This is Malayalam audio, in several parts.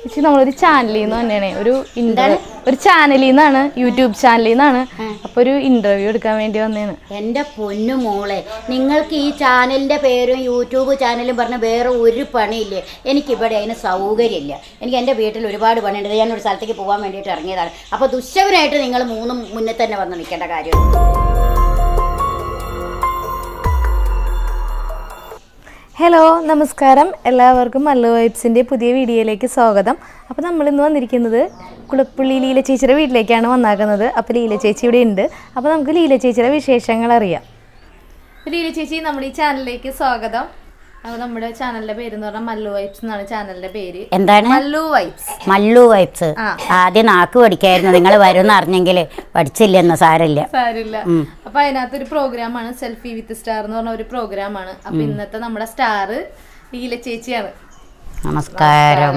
ചേച്ചി നമ്മളൊരു ചാനലിൽ നിന്ന് തന്നെയാണ് ഒരു ചാനലിൽ നിന്നാണ്, യൂട്യൂബ് ചാനലിൽ നിന്നാണ്. അപ്പോൾ ഒരു ഇന്റർവ്യൂ എടുക്കാൻ വേണ്ടി വന്നതാണ്. എൻ്റെ പൊന്നു മോളെ, നിങ്ങൾക്ക് ഈ ചാനലിൻ്റെ പേരും യൂട്യൂബ് ചാനലും പറഞ്ഞ് വേറെ ഒരു പണിയില്ലേ? എനിക്കിവിടെ അതിന് സൗകര്യമില്ല. എനിക്ക് എൻ്റെ വീട്ടിൽ ഒരുപാട് പണിയുണ്ട്. ഞാനൊരു സ്ഥലത്തേക്ക് പോകാൻ വേണ്ടിയിട്ട് ഇറങ്ങിയതാണ്. അപ്പോൾ ദുശ്ശവനായിട്ട് നിങ്ങൾ മൂന്നും മുന്നേ തന്നെ വന്ന് നിൽക്കേണ്ട കാര്യം. ഹലോ, നമസ്കാരം. എല്ലാവർക്കും മല്ലു വൈബ്സിൻ്റെ പുതിയ വീഡിയോയിലേക്ക് സ്വാഗതം. അപ്പോൾ നമ്മളിന്ന് വന്നിരിക്കുന്നത് കുളപ്പുള്ളി ലീല ചേച്ചിയുടെ വീട്ടിലേക്കാണ് വന്നാക്കുന്നത്. അപ്പോൾ ലീല ചേച്ചി ഇവിടെ ഉണ്ട്. അപ്പോൾ നമുക്ക് ലീല ചേച്ചിയുടെ വിശേഷങ്ങൾ അറിയാം. ലീല ചേച്ചി, നമ്മുടെ ഈ ചാനലിലേക്ക് സ്വാഗതം. അപ്പോൾ നമ്മുടെ ചാനലിന്റെ പേര് എന്ന് പറഞ്ഞാൽ മല്ലു വൈബ്സ് എന്നാണ് ചാനലിന്റെ പേര്. എന്താണ്? മല്ലു വൈബ്സ്. ആദ്യം നാക്ക് പഠിക്കായിരുന്നു. നിങ്ങൾ വരുമെന്ന് അറിഞ്ഞെങ്കിൽ പഠിച്ചില്ലെന്ന് സാരമില്ല. അപ്പൊ അതിനകത്തൊരു പ്രോഗ്രാമാണ് സെൽഫി വിത്ത് സ്റ്റാർ എന്ന് പറഞ്ഞ ഒരു പ്രോഗ്രാമാണ്. അപ്പൊ ഇന്നത്തെ നമ്മുടെ സ്റ്റാർ ലീല ചേച്ചിയാണ്. നമസ്കാരം.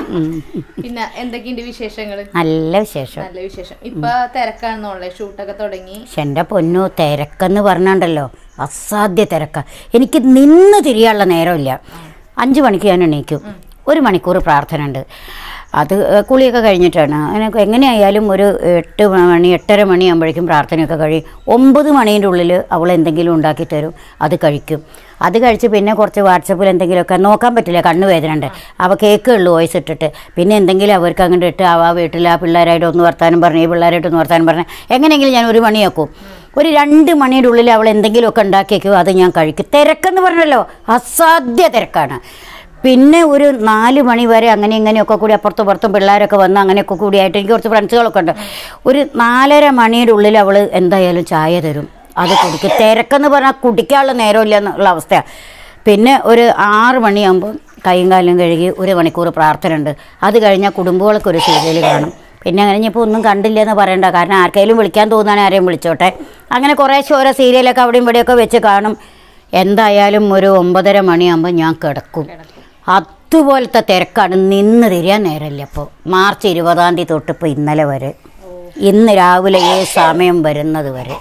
പിന്നെ എന്തൊക്കെയുണ്ട് വിശേഷങ്ങൾ? നല്ല വിശേഷം. ഇപ്പൊ തിരക്കാണെന്നുള്ള ഷൂട്ടൊക്കെ തുടങ്ങി. എന്റെ പൊന്നു, തിരക്കെന്ന് പറഞ്ഞുണ്ടല്ലോ, അസാധ്യ തിരക്ക. എനിക്ക് നിന്ന് തിരിയാനുള്ള നേരമില്ല. 5 മണിക്ക് ഞാൻ എണീക്കും. 1 മണിക്കൂർ പ്രാർത്ഥന ഉണ്ട്. അത് കുളിയൊക്കെ കഴിഞ്ഞിട്ടാണ്. അതിനൊക്കെ എങ്ങനെയായാലും ഒരു 8 മണി 8:30 മണിയാകുമ്പോഴേക്കും പ്രാർത്ഥനയൊക്കെ കഴിയും. 9 മണീൻ്റെ ഉള്ളിൽ അവൾ എന്തെങ്കിലും ഉണ്ടാക്കി തരും, അത് കഴിക്കും. അത് കഴിച്ച് പിന്നെ കുറച്ച് വാട്സപ്പിൽ എന്തെങ്കിലുമൊക്കെ നോക്കാൻ പറ്റില്ല, കണ്ണുവേദന ഉണ്ട്. അവൾ കേൾക്കുള്ളൂ വോയിസ് ഇട്ടിട്ട്. പിന്നെ എന്തെങ്കിലും അവർക്ക് അങ്ങോട്ട് ഇട്ട് ആ വീട്ടിൽ ആ പിള്ളേരായിട്ട് ഒന്ന് വർത്താനം പറഞ്ഞ് ഈ പിള്ളേരായിട്ടൊന്ന് വർത്താനം പറഞ്ഞ് എങ്ങനെയെങ്കിലും ഞാൻ 1 മണിയാക്കും. ഒരു 2 മണിയുടെ ഉള്ളിൽ അവൾ എന്തെങ്കിലുമൊക്കെ ഉണ്ടാക്കി വയ്ക്കും, അത് ഞാൻ കഴിക്കും. തിരക്കെന്ന് പറഞ്ഞല്ലോ, അസാധ്യ തിരക്കാണ്. പിന്നെ ഒരു 4 മണി വരെ അങ്ങനെ ഇങ്ങനെയൊക്കെ കൂടി അപ്പുറത്തും പുറത്തും പിള്ളേരൊക്കെ വന്ന് അങ്ങനെയൊക്കെ കൂടിയായിട്ട് എനിക്ക് കുറച്ച് ഫ്രണ്ട്സുകളൊക്കെ ഉണ്ട്. ഒരു 4:30 മണിയുടെ ഉള്ളിൽ അവൾ എന്തായാലും ചായ തരും, അത് കുടിക്കും. തിരക്കെന്ന് പറഞ്ഞാൽ കുടിക്കാനുള്ള നേരമില്ല എന്നുള്ള അവസ്ഥയാണ്. പിന്നെ ഒരു 6 മണിയാകുമ്പോൾ കൈയും കാലും കഴുകി 1 മണിക്കൂർ പ്രാർത്ഥന ഉണ്ട്. അത് കഴിഞ്ഞാൽ കുടുംബങ്ങളൊക്കെ ഒരു സീരിയൽ കാണും. പിന്നെ അങ്ങനെ ഇപ്പോൾ ഒന്നും കണ്ടില്ല എന്ന് പറയണ്ട, കാരണം ആർക്കെങ്കിലും വിളിക്കാൻ തോന്നുകയാണെങ്കിൽ ആരെയും വിളിച്ചോട്ടെ. അങ്ങനെ കുറേശ്ശെ ഓരോ സീരിയലൊക്കെ അവിടെയും ഇവിടെയൊക്കെ വെച്ച് കാണും. എന്തായാലും ഒരു 9:30 മണിയാകുമ്പോൾ ഞാൻ കിടക്കും. അതുപോലത്തെ തിരക്കാണ്, നിന്ന് തിരിയാൻ നേരമില്ല. അപ്പോൾ മാർച്ച് 20-ാം തീയതി തൊട്ടിപ്പോൾ ഇന്നലെ വരെ, ഇന്ന് രാവിലെ സമയം വരുന്നത് വരെ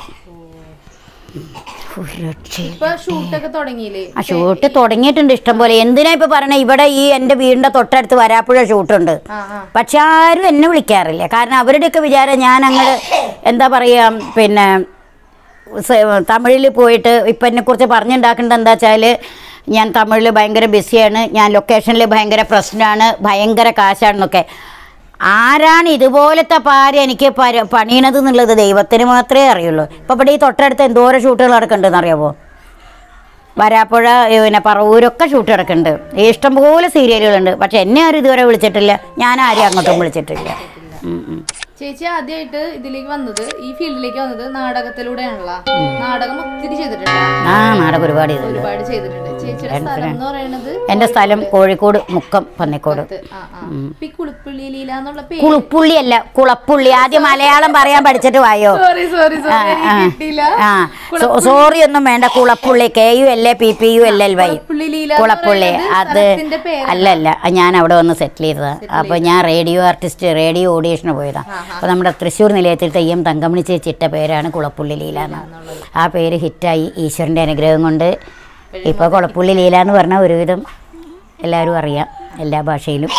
ഷൂട്ട് തുടങ്ങിയിട്ടുണ്ട് ഇഷ്ടംപോലെ. എന്തിനാ ഇപ്പൊ പറയണേ, ഇവിടെ ഈ എൻ്റെ വീടിൻ്റെ തൊട്ടടുത്ത് വരാപ്പുഴ ഷൂട്ടുണ്ട്. പക്ഷെ ആരും എന്നെ വിളിക്കാറില്ല. കാരണം അവരുടെയൊക്കെ വിചാരം ഞാൻ അങ്ങോട്ട് എന്താ പറയുക, പിന്നെ തമിഴിൽ പോയിട്ട് ഇപ്പം എന്നെക്കുറിച്ച് പറഞ്ഞുണ്ടാക്കേണ്ടത് എന്താ വെച്ചാൽ, ഞാൻ തമിഴിൽ ഭയങ്കര ബിസിയാണ്, ഞാൻ ലൊക്കേഷനിൽ ഭയങ്കര പ്രശ്നമാണ്, ഭയങ്കര കാശാണെന്നൊക്കെ. ആരാണ് ഇതുപോലത്തെ എനിക്ക് പണിയണത് എന്നുള്ളത് ദൈവത്തിന് മാത്രമേ അറിയുള്ളൂ. ഇപ്പം ഇവിടെ ഈ തൊട്ടടുത്ത് എന്തോരം ഷൂട്ടുകൾ നടക്കുന്നുണ്ടെന്ന് അറിയാമോ? വരാപ്പുഴ, പിന്നെ പറവൂരൊക്കെ ഷൂട്ട് നടക്കുന്നുണ്ട്. ഇഷ്ടംപോലെ സീരിയലുകളുണ്ട്. പക്ഷെ എന്നെ ആരും ഇതുവരെ വിളിച്ചിട്ടില്ല, ഞാൻ ആരും അങ്ങോട്ടും വിളിച്ചിട്ടില്ല. ചേച്ചി ആദ്യമായിട്ട് ഇതിലേക്ക് വന്നത്, ഈ ഫീൽഡിലേക്ക് വന്നത് നാടകത്തിലൂടെയാണല്ലോ. നാടകം ഒത്തിരി ചെയ്തിട്ടുണ്ട്. നാടകം ഒരുപാട് ചെയ്തിട്ടുണ്ട്. ചേച്ചിയുടെ സ്ഥലം എന്ന് പറയുന്നത്? എന്റെ സ്ഥലം കോഴിക്കോട് മുക്കം പന്നിക്കോട്. കുളപ്പുള്ളി ലീല എന്നുള്ള പേര്? കുളപ്പുള്ളി അല്ല, കുളപ്പുള്ളി. ആദ്യം മലയാളം പറയാൻ പഠിച്ചിട്ട് വായോ. സോറി ഒന്നും വേണ്ട. കുളപ്പുള്ളി, KULAPPULLY, കുളപ്പുള്ളി. അത് അല്ലല്ല, ഞാൻ അവിടെ വന്ന് സെറ്റിൽ ചെയ്തതാണ്. അപ്പോൾ ഞാൻ റേഡിയോ ഓഡിയേഷന് പോയതാണ്. അപ്പോൾ നമ്മുടെ തൃശ്ശൂർ നിലയത്തിൽ തെയ്യം തങ്കമണി ചേച്ചിട്ട പേരാണ് കുളപ്പുള്ളി ലീല എന്ന്. ആ പേര് ഹിറ്റായി ഈശ്വരൻ്റെ അനുഗ്രഹം കൊണ്ട്. ഇപ്പോൾ കുളപ്പുള്ളി ലീല എന്ന് പറഞ്ഞാൽ ഒരുവിധം എല്ലാവരും അറിയാം, എല്ലാ ഭാഷയിലും.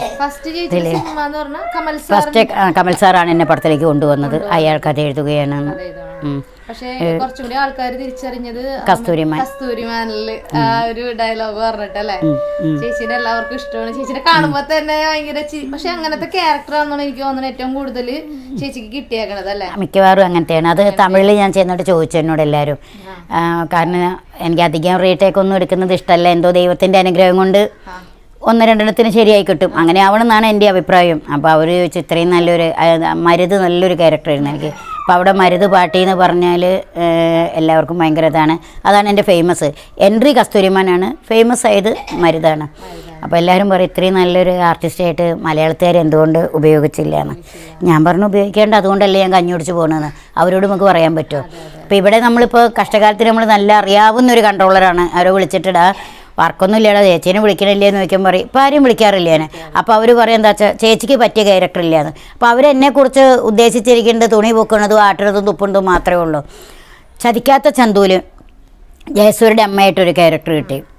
ഫസ്റ്റ് കമൽ സാറാണ് എന്നെ പടത്തിലേക്ക് കൊണ്ടുവന്നത്. അയാൾ കഥ എഴുതുകയാണ്. പക്ഷേ കുറച്ചുകൂടി ആൾക്കാർ തിരിച്ചറിഞ്ഞത് കസ്തൂരിമാനില് ആ ഒരു ഡയലോഗ് പറഞ്ഞിട്ടല്ലേ. ചേച്ചിനെ എല്ലാവർക്കും ഇഷ്ടമാണ്. ചേച്ചിനെ കാണുമ്പോ തന്നെ ഭയങ്കര, പക്ഷെ അങ്ങനത്തെ ക്യാരക്ടറാണെന്നാണ് എനിക്ക് തോന്നുന്നത് ഏറ്റവും കൂടുതൽ ചേച്ചിക്ക് കിട്ടിയേക്കണത് അല്ലേ? മിക്കവാറും അങ്ങനത്തെയാണ്. അത് തമിഴിൽ ഞാൻ ചെന്നിട്ട് ചോദിച്ചു എന്നോട് എല്ലാവരും. കാരണം എനിക്ക് അധികം റീടേക്ക് ഒന്നും എടുക്കുന്നത് ഇഷ്ടമല്ല. എന്തോ ദൈവത്തിന്റെ അനുഗ്രഹം കൊണ്ട് 1-2 ശരിയായി കിട്ടും, അങ്ങനെ ആവണമെന്നാണ് എൻ്റെ അഭിപ്രായം. അപ്പോൾ അവർ ചോദിച്ചു, ഇത്രയും നല്ലൊരു മരുത് നല്ലൊരു ക്യാരക്ടറായിരുന്നു എനിക്ക്. അപ്പോൾ അവിടെ മരുത് പാട്ടി എന്ന് പറഞ്ഞാൽ എല്ലാവർക്കും ഭയങ്കര അതാണ് എൻ്റെ ഫേമസ്. എൻട്രി കസ്തൂരിമാനാണ്, ഫേമസ് ആയത് മരുതാണ്. അപ്പോൾ എല്ലാവരും പറയും ഇത്രയും നല്ലൊരു ആർട്ടിസ്റ്റായിട്ട് മലയാളത്തുകാർ എന്തുകൊണ്ട് ഉപയോഗിച്ചില്ല എന്ന്. ഞാൻ പറഞ്ഞു ഉപയോഗിക്കേണ്ട, അതുകൊണ്ടല്ലേ ഞാൻ കഞ്ഞി കുടിച്ച് പോകണമെന്ന്. അവരോട് നമുക്ക് പറയാൻ പറ്റുമോ? അപ്പോൾ ഇവിടെ നമ്മളിപ്പോൾ കഷ്ടകാലത്തിന് നമ്മൾ നല്ല അറിയാവുന്നൊരു കൺട്രോളറാണ്. അവരെ വിളിച്ചിട്ടിടാ വർക്കൊന്നും ഇല്ലടാ, ചേച്ചീനെ വിളിക്കണില്ലേ എന്ന് ചോദിക്കാൻ പറയും. ഇപ്പം ആരും വിളിക്കാറില്ല ഞാൻ. അപ്പോൾ അവർ പറയും എന്താ വെച്ചാൽ ചേച്ചിക്ക് പറ്റിയ ക്യാരക്ടർ ഇല്ലയെന്ന്. അപ്പോൾ അവരെന്നെക്കുറിച്ച് ഉദ്ദേശിച്ചിരിക്കേണ്ടത് തുണി പൊക്കണതും ആട്ടുന്നതും തുപ്പുന്നതും മാത്രമേ ഉള്ളൂ. ചതിക്കാത്ത ചന്തൂല് ജയസൂരിയുടെ അമ്മയായിട്ടൊരു ക്യാരക്ടർ കിട്ടി.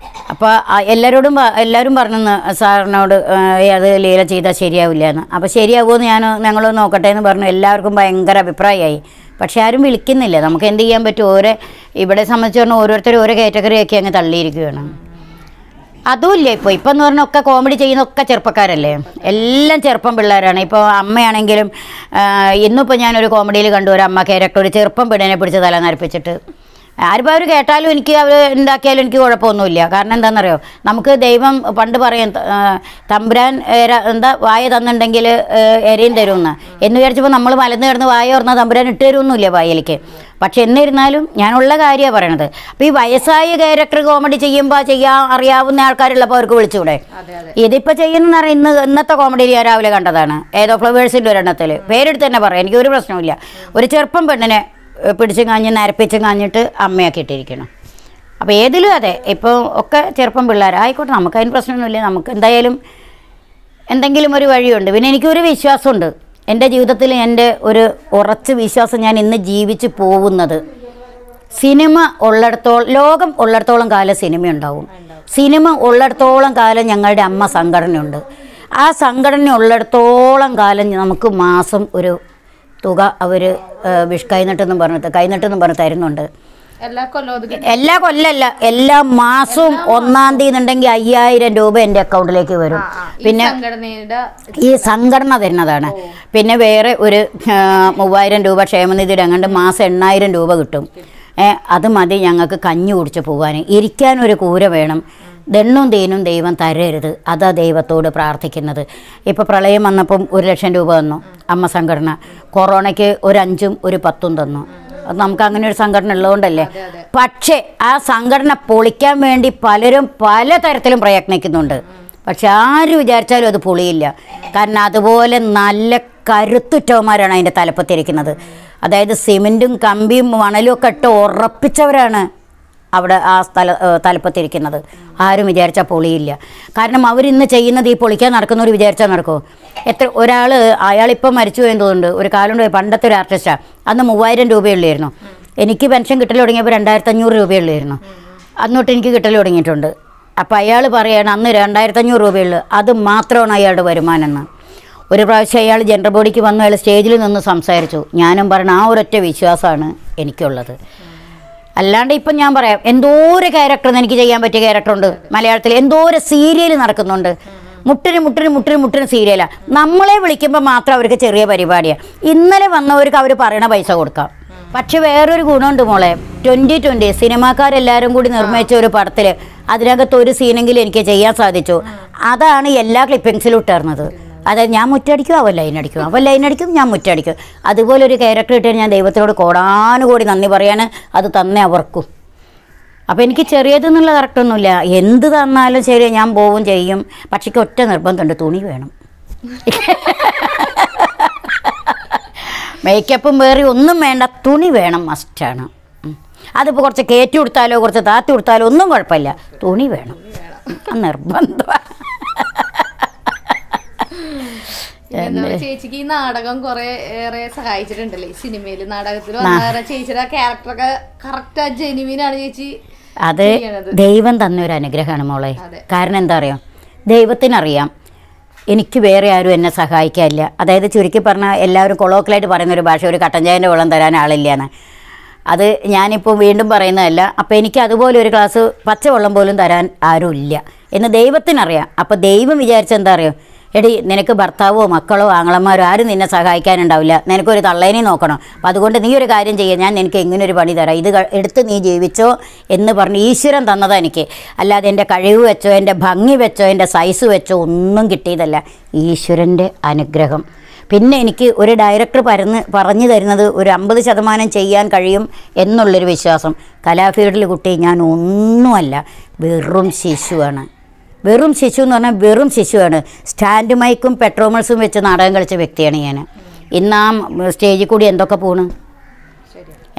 അപ്പോൾ എല്ലാവരും പറഞ്ഞു സാറിനോട് അത് ലീല ചെയ്താൽ ശരിയാവില്ല എന്ന്. അപ്പോൾ ശരിയാവുമെന്ന് ഞങ്ങൾ നോക്കട്ടെ എന്ന് പറഞ്ഞു. എല്ലാവർക്കും ഭയങ്കര അഭിപ്രായമായി. പക്ഷെ ആരും വിളിക്കുന്നില്ല. നമുക്ക് എന്ത് ചെയ്യാൻ പറ്റും? ഇവിടെ സംബന്ധിച്ച് പറഞ്ഞാൽ ഓരോരുത്തരും ഓരോ കാറ്റഗറിയൊക്കെ അങ്ങ് തള്ളിയിരിക്കുകയാണ്. അതുമില്ല ഇപ്പം എന്ന് പറഞ്ഞാൽ ഒക്കെ കോമഡി ചെയ്യുന്നൊക്കെ ചെറുപ്പക്കാരല്ലേ, എല്ലാം ചെറുപ്പം പിള്ളേരാണ്. ഇപ്പോൾ അമ്മയാണെങ്കിലും ഇന്നിപ്പോൾ ഞാനൊരു കോമഡിയിൽ കണ്ടു ഒരു അമ്മ ക്യാരക്ടർ ഒരു ചെറുപ്പം പെണ്ണിനെ പിടിച്ച് തല നരപ്പിച്ചിട്ട്. ആരിപ്പോൾ അവർ കേട്ടാലും എനിക്ക് അവർ ഉണ്ടാക്കിയാലും എനിക്ക് കുഴപ്പമൊന്നുമില്ല. കാരണം എന്താണെന്നറിയോ, നമുക്ക് ദൈവം പണ്ട് പറയും തമ്പുരാൻ വായ തന്നിട്ടുണ്ടെങ്കിൽ എരയും തരുമെന്ന് എന്ന് വിചാരിച്ചപ്പോൾ നമ്മൾ മലന്ന് കിടന്ന് വായ തുറന്നാൽ തമ്പുരാൻ ഇട്ട് തരുമൊന്നുമില്ല വായിലേക്ക്. പക്ഷെ എന്നിരുന്നാലും ഞാനുള്ള കാര്യമാണ് പറയണത്. അപ്പോൾ ഈ വയസ്സായ ക്യാരക്ടർ കോമഡി ചെയ്യുമ്പോൾ അറിയാവുന്ന ആൾക്കാരുള്ളപ്പോൾ അവർക്ക് വിളിച്ചുകൂടെ? ഇതിപ്പോൾ ചെയ്യുന്നതെന്ന് പറഞ്ഞാൽ ഇന്നത്തെ കോമഡി ഞാൻ രാവിലെ കണ്ടതാണ്. ഏതോ ഫ്ലവേഴ്സിൻ്റെ ഒരെണ്ണത്തിൽ പേരെടുത്ത് തന്നെ പറയാം, എനിക്കൊരു പ്രശ്നമില്ല. ഒരു ചെറുപ്പം പെണ്ണിനെ പിടിച്ചും കാഞ്ഞ് നരപ്പിച്ചും കാഞ്ഞിട്ട് അമ്മയാക്കി ഇട്ടിരിക്കണം. അപ്പോൾ ഏതിലും അതെ, ഇപ്പോൾ ഒക്കെ ചെറുപ്പം പിള്ളേരായിക്കോട്ടെ, നമുക്കതിന് പ്രശ്നമൊന്നുമില്ല. നമുക്ക് എന്തായാലും എന്തെങ്കിലും ഒരു വഴിയുണ്ട്. പിന്നെ എനിക്കൊരു വിശ്വാസമുണ്ട് എൻ്റെ ജീവിതത്തിൽ, എൻ്റെ ഒരു ഉറച്ച വിശ്വാസം, ഞാൻ ഇന്ന് ജീവിച്ച് പോകുന്നത് സിനിമ ഉള്ളിടത്തോളം, ലോകം ഉള്ളിടത്തോളം കാലം സിനിമ ഉണ്ടാവും. സിനിമ ഉള്ളിടത്തോളം കാലം ഞങ്ങളുടെ അമ്മ സംഘടനയുണ്ട്. ആ സംഘടന ഉള്ളിടത്തോളം കാലം നമുക്ക് മാസം ഒരു തുക അവർ കൈനട്ടെന്നും പറഞ്ഞ് തരുന്നുണ്ട്. എല്ലാ കൊല്ലല്ല, എല്ലാ മാസവും 1-ാം തീയതി ഉണ്ടെങ്കിൽ 5000 രൂപ എൻ്റെ അക്കൗണ്ടിലേക്ക് വരും. പിന്നെ ഈ സംഘടന തരുന്നതാണ്. പിന്നെ വേറെ ഒരു 3000 രൂപ ക്ഷേമനിധിയുടെ അങ്ങോട്ട് മാസം 8000 രൂപ കിട്ടും. അത് മതി ഞങ്ങൾക്ക് കഞ്ഞി കുടിച്ച് പോകാൻ. ഇരിക്കാനൊരു കൂര വേണം. ദണ്ണും തേനും ദൈവം തരരുത്, അതാ ദൈവത്തോട് പ്രാർത്ഥിക്കുന്നത്. ഇപ്പോൾ പ്രളയം വന്നപ്പം 1 ലക്ഷം രൂപ തന്നു അമ്മ സംഘടന. കൊറോണയ്ക്ക് ഒരു 5ഉം ഒരു 10ഉം തന്നു. അത് നമുക്ക് അങ്ങനെ ഒരു സംഘടന ഉള്ളതുകൊണ്ടല്ലേ. പക്ഷേ ആ സംഘടന പൊളിക്കാൻ വേണ്ടി പലരും പലതരത്തിലും പ്രയത്നിക്കുന്നുണ്ട്. പക്ഷെ ആര് വിചാരിച്ചാലും അത് പൊളിയില്ല. കാരണം അതുപോലെ നല്ല കരുത്തുറ്റവന്മാരാണ് അതിൻ്റെ തലപ്പത്തിരിക്കുന്നത്. അതായത് സിമെൻറ്റും കമ്പിയും മണലും ഒക്കെ ഇട്ട് ഉറപ്പിച്ചവരാണ് അവിടെ ആ തലപ്പത്തിരിക്കുന്നത്. ആരും വിചാരിച്ചാൽ പൊളിയില്ല. കാരണം അവരിന്ന് ചെയ്യുന്നത് ഈ പൊളിക്കാൻ നടക്കുന്നവർ വിചാരിച്ചാൽ നടക്കുമോ? അയാളിപ്പം മരിച്ചു പോയെന്ന് തോന്നുന്നുണ്ട്. ഒരു കാലം പണ്ടത്തെ ഒരു ആർട്ടിസ്റ്റാണ്. അന്ന് 3000 രൂപയുള്ളായിരുന്നു. എനിക്ക് പെൻഷൻ കിട്ടൽ തുടങ്ങിയപ്പോൾ 2500 രൂപയുള്ളായിരുന്നു. അന്നോട്ട് എനിക്ക് കിട്ടൽ തുടങ്ങിയിട്ടുണ്ട്. അപ്പോൾ അയാൾ പറയുകയാണ് അന്ന് 2500 രൂപയുള്ളൂ, അത് മാത്രമാണ് അയാളുടെ വരുമാനം എന്ന്. ഒരു പ്രാവശ്യം അയാൾ ജനറൽ ബോഡിക്ക് വന്നു, അയാൾ സ്റ്റേജിൽ നിന്ന് സംസാരിച്ചു. ഞാനും പറഞ്ഞ ആ ഒരൊറ്റ വിശ്വാസമാണ് എനിക്കുള്ളത്. അല്ലാണ്ട് ഇപ്പം ഞാൻ പറയാം, എന്തോരം ക്യാരക്ടർ എനിക്ക് ചെയ്യാൻ പറ്റിയ ക്യാരക്ടറുണ്ട് മലയാളത്തിൽ. എന്തോരം സീരിയൽ നടക്കുന്നുണ്ട്. മുട്ടിന് സീരിയലാണ്. നമ്മളെ വിളിക്കുമ്പോൾ മാത്രം അവർക്ക് ചെറിയ പരിപാടിയാണ്. ഇന്നലെ വന്നവർക്ക് അവർ പറയണ പൈസ കൊടുക്കാം. പക്ഷെ വേറൊരു ഗുണമുണ്ട് മോളെ, 2020 സിനിമാക്കാരെല്ലാവരും കൂടി നിർമ്മിച്ച ഒരു പടത്തിൽ അതിനകത്ത് ഒരു സീനെങ്കിലും എനിക്ക് ചെയ്യാൻ സാധിച്ചു. അതാണ് എല്ലാ ക്ലിപ്പിങ്സിലും ഇട്ടിരുന്നത്. അതായത് ഞാൻ മുറ്റടിക്കും, അവൻ ലൈനടിക്കും, ഞാൻ മുറ്റടിക്കും. അതുപോലെ ഒരു ക്യാരക്ടർ ഇട്ടാൽ ഞാൻ ദൈവത്തിനോട് കോടാനുകൂടി നന്ദി പറയാണ്. അത് തന്നെ അവർക്കും. അപ്പോൾ എനിക്ക് ചെറിയതെന്നുള്ള കറക്റ്റൊന്നുമില്ല. എന്ത് തന്നാലും ശരി ഞാൻ പോവും ചെയ്യും. പക്ഷേ ഒറ്റ നിർബന്ധമുണ്ട്, തുണി വേണം. മേക്കപ്പും വേറെ ഒന്നും വേണ്ട, തുണി വേണം, മസ്റ്റാണ്. അതിപ്പോൾ കുറച്ച് കയറ്റി കൊടുത്താലോ കുറച്ച് താത്തി കൊടുത്താലോ ഒന്നും കുഴപ്പമില്ല, തുണി വേണം, നിർബന്ധമാണ്. ചേച്ചിക്ക് ഈ നാടകം കുറെ ഏറെ സഹായിച്ചിട്ടുണ്ടല്ലേ സിനിമയിൽ. നാടകത്തിൽ ചേച്ചിയുടെ ക്യാരക്ടറൊക്കെ കറക്റ്റ് ജെനുവിനാണ് ചേച്ചി. അത് ദൈവം തന്നൊരു അനുഗ്രഹമാണ് മോളെ. കാരണം എന്താ അറിയാം, ദൈവത്തിനറിയാം എനിക്ക് വേറെ ആരും എന്നെ സഹായിക്കാനില്ല. അതായത് ചുരുക്കി പറഞ്ഞാൽ എല്ലാവരും കൊളോക്കലായിട്ട് പറയുന്നൊരു ഭാഷ, ഒരു കട്ടൻ ചായൻ്റെ വെള്ളം തരാൻ ആളില്ലയെന്ന്. അത് ഞാനിപ്പോൾ വീണ്ടും പറയുന്നതല്ല. അപ്പോൾ എനിക്ക് അതുപോലെ ഒരു ഗ്ലാസ് പച്ചവെള്ളം പോലും തരാൻ ആരും ഇല്ല എന്ന് ദൈവത്തിനറിയാം. അപ്പോൾ ദൈവം വിചാരിച്ചെന്താ അറിയാം, എടി നിനക്ക് ഭർത്താവോ മക്കളോ ആങ്ങളമാരോ ആരും നിന്നെ സഹായിക്കാനുണ്ടാവില്ല, നിനക്കൊരു തള്ളേനെ നോക്കണം. അപ്പം അതുകൊണ്ട് നീ ഒരു കാര്യം ചെയ്യുക, ഞാൻ നിനക്ക് എങ്ങനൊരു പണി തരാം, ഇത് എടുത്ത് നീ ജീവിച്ചോ എന്ന് പറഞ്ഞ് ഈശ്വരൻ തന്നതാണ് എനിക്ക്. അല്ലാതെ എൻ്റെ കഴിവ് വെച്ചോ എൻ്റെ ഭംഗി വെച്ചോ എൻ്റെ സൈസ് വെച്ചോ ഒന്നും കിട്ടിയതല്ല, ഈശ്വരൻ്റെ അനുഗ്രഹം. പിന്നെ എനിക്ക് ഒരു ഡയറക്ടർ പറഞ്ഞു തരുന്നത് ഒരു 50% ചെയ്യാൻ കഴിയും എന്നുള്ളൊരു വിശ്വാസം. കലാഫീൽഡിൽ കുട്ടി ഞാൻ ഒന്നുമല്ല, വെറും ശിശുവാണ്. വെറും ശിശു എന്ന് പറഞ്ഞാൽ വെറും ശിശുവാണ്. സ്റ്റാൻഡ് മൈക്കും പെട്രോമൾസും വെച്ച് നാടകം കളിച്ച വ്യക്തിയാണ് ഞാൻ. ഇന്ന് ആ സ്റ്റേജിൽ കൂടി എന്തൊക്കെ പോണു,